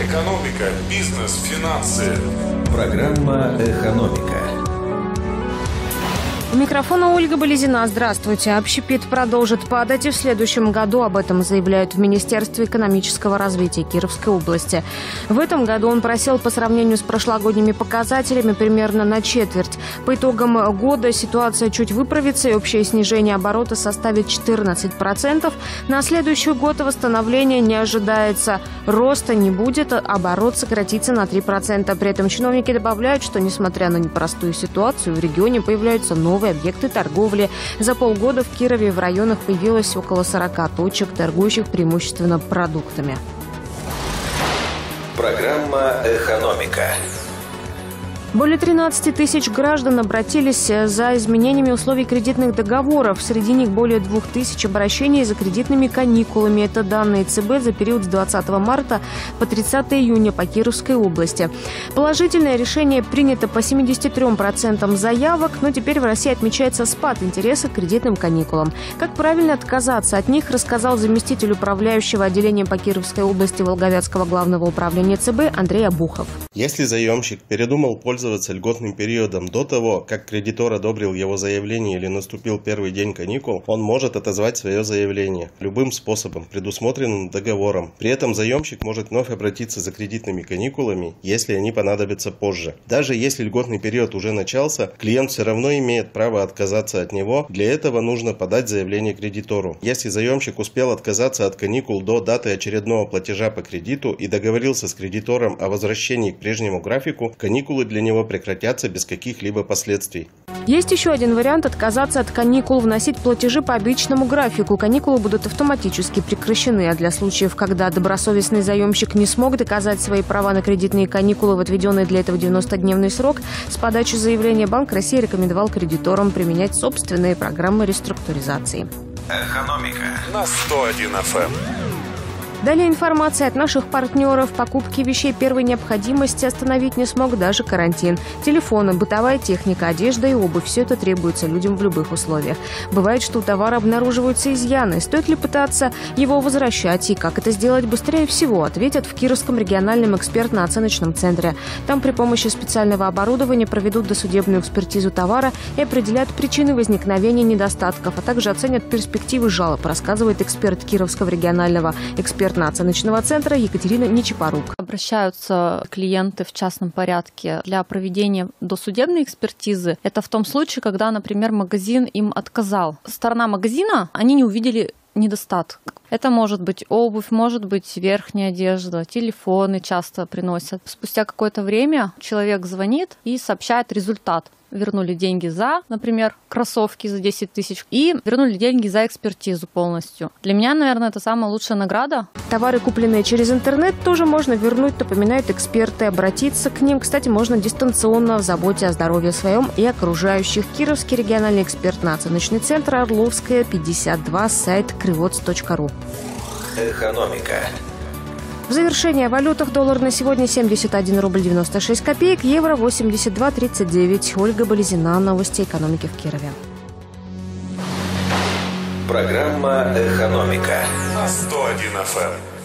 Экономика, бизнес, финансы. Программа «Экономика». У микрофона Ольга Болезина. Здравствуйте. Общепит продолжит падать и в следующем году. Об этом заявляют в Министерстве экономического развития Кировской области. В этом году он просел по сравнению с прошлогодними показателями примерно на четверть. По итогам года ситуация чуть выправится и общее снижение оборота составит 14%. На следующий год восстановления не ожидается. Роста не будет, оборот сократится на 3%. При этом чиновники добавляют, что несмотря на непростую ситуацию, в регионе появляются новые объекты торговли. За полгода в Кирове в районах появилось около 40 точек, торгующих преимущественно продуктами. Программа «Экономика». Более 13 тысяч граждан обратились за изменениями условий кредитных договоров. Среди них более 2000 обращений за кредитными каникулами. Это данные ЦБ за период с 20 марта по 30 июня по Кировской области. Положительное решение принято по 73% заявок, но теперь в России отмечается спад интереса к кредитным каникулам. Как правильно отказаться от них, рассказал заместитель управляющего отделением по Кировской области Волговятского главного управления ЦБ Андрей Обухов. Если заемщик передумал пользоваться льготным периодом до того, как кредитор одобрил его заявление или наступил первый день каникул, он может отозвать свое заявление любым способом, предусмотренным договором. При этом заемщик может вновь обратиться за кредитными каникулами, если они понадобятся позже. Даже если льготный период уже начался, клиент все равно имеет право отказаться от него. Для этого нужно подать заявление кредитору. Если заемщик успел отказаться от каникул до даты очередного платежа по кредиту и договорился с кредитором о возвращении к прежнему графику, каникулы для него прекратятся без каких-либо последствий. Есть еще один вариант – отказаться от каникул, вносить платежи по обычному графику. Каникулы будут автоматически прекращены, а для случаев, когда добросовестный заемщик не смог доказать свои права на кредитные каникулы в отведенный для этого 90-дневный срок, с подачи заявления Банк России рекомендовал кредиторам применять собственные программы реструктуризации. Экономика На 101 FM. Далее информация от наших партнеров. Покупки вещей первой необходимости остановить не смог даже карантин. Телефоны, бытовая техника, одежда и обувь – все это требуется людям в любых условиях. Бывает, что у товара обнаруживаются изъяны. Стоит ли пытаться его возвращать и как это сделать быстрее всего, ответят в Кировском региональном экспертно-оценочном центре. Там при помощи специального оборудования проведут досудебную экспертизу товара и определят причины возникновения недостатков, а также оценят перспективы жалоб, рассказывает эксперт Кировского регионального экспертно-оценочного центра Екатерина Нечипорук. Обращаются клиенты в частном порядке для проведения досудебной экспертизы. Это в том случае, когда, например, магазин им отказал. Сторона магазина, они не увидели недостаток. Это может быть обувь, может быть верхняя одежда, телефоны часто приносят. Спустя какое-то время человек звонит и сообщает результат. Вернули деньги за, например, кроссовки за 10 тысяч и вернули деньги за экспертизу полностью. Для меня, наверное, это самая лучшая награда. Товары, купленные через интернет, тоже можно вернуть, напоминают эксперты. Обратиться к ним, кстати, можно дистанционно в заботе о здоровье своем и окружающих. Кировский региональный экспертно-оценочный центр, Орловская, 52, сайт крывоц.ру. «Экономика». В завершение о валютах. Доллар на сегодня 71 рубль 96 копеек, евро 82,39. Ольга Болезина. Новости экономики в Кирове. Программа «Экономика» На 101 FM.